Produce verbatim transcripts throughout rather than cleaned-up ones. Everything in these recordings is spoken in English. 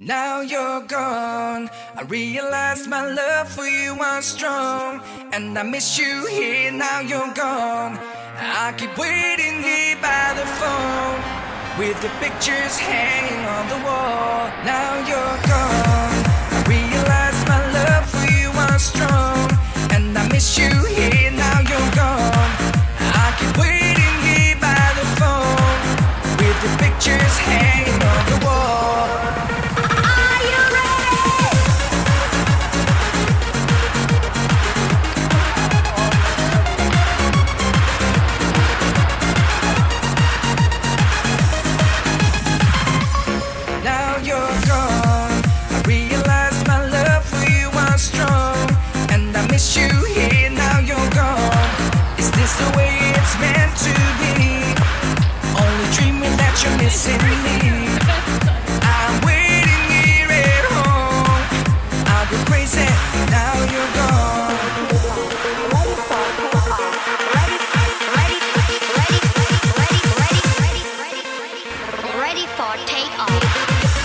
Now you're gone. I realize my love for you was strong, and I miss you here. Now you're gone. I keep waiting here by the phone, with the pictures hanging on the wall. Now you're gone. I realize my love for you was strong, and I miss you here. Now you're gone. I keep waiting here by the phone, with the pictures hanging on the wall. Miss you here, now you're gone. Is this the way it's meant to be? Only dreaming that you're missing me. I'm waiting here at home. I'll go crazy, now you're gone. Ready for takeoff.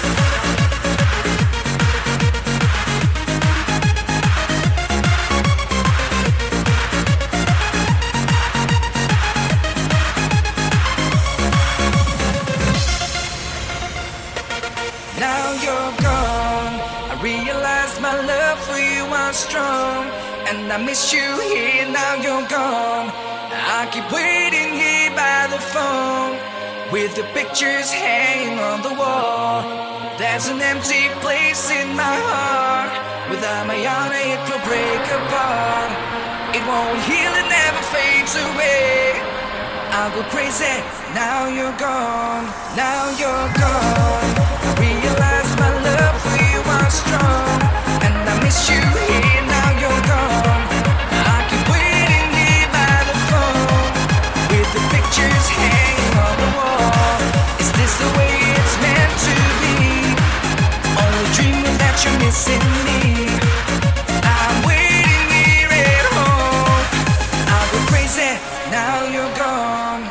Now you're gone. I realize my love for you was strong, and I miss you here. Now you're gone. I keep waiting here by the phone, with the pictures hanging on the wall. There's an empty place in my heart. Without my honor it will break apart. It won't heal, it never fades away. I'll go crazy, now you're gone. Now you're gone. Realize my love for you was strong, and I miss you here. Now you're gone. I keep waiting here by the phone, with the pictures hanging on the wall. Is this the way it's meant to be? Only dreaming that you're missing me. I'm waiting here at home. I'll go crazy, now you're gone.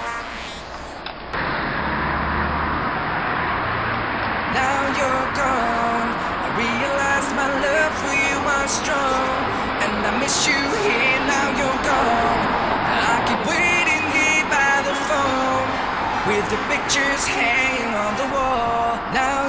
Now you're gone. I realize my love for you was strong, and I miss you here. Now you're gone. I keep waiting here by the phone, with the pictures hanging on the wall. Now